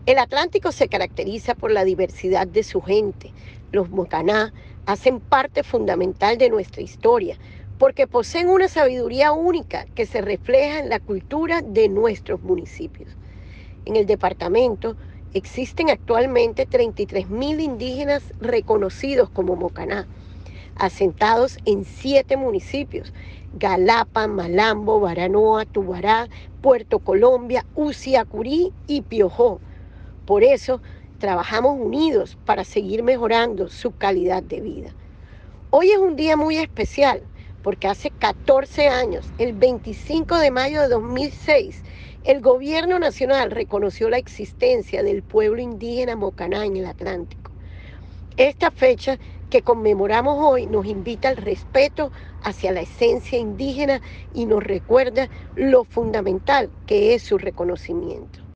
El Atlántico se caracteriza por la diversidad de su gente. Los Mocaná hacen parte fundamental de nuestra historia porque poseen una sabiduría única que se refleja en la cultura de nuestros municipios. En el departamento existen actualmente 33.000 indígenas reconocidos como Mocaná, asentados en 7 municipios: Galapa, Malambo, Baranoa, Tubará, Puerto Colombia, Usiacurí y Piojó. Por eso, trabajamos unidos para seguir mejorando su calidad de vida. Hoy es un día muy especial porque hace 14 años, el 25 de mayo de 2006, el gobierno nacional reconoció la existencia del pueblo indígena Mocaná en el Atlántico. Esta fecha que conmemoramos hoy nos invita al respeto hacia la esencia indígena y nos recuerda lo fundamental que es su reconocimiento.